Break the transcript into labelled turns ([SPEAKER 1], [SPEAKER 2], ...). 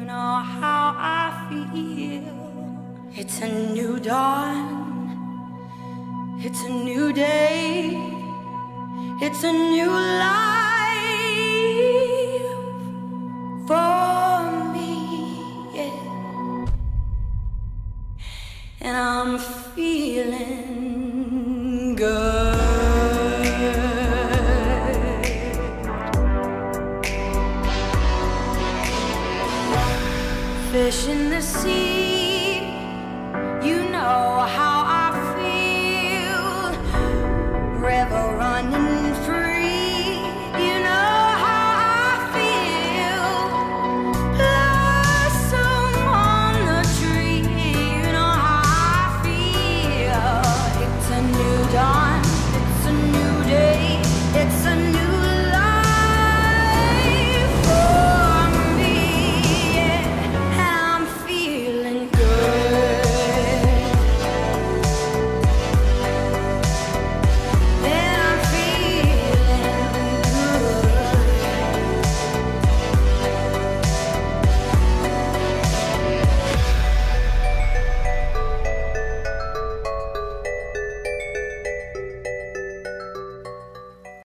[SPEAKER 1] know how I feel. It's a new dawn, it's a new day, it's a new life for me, yeah. And I'm feeling good. Fish in the sea,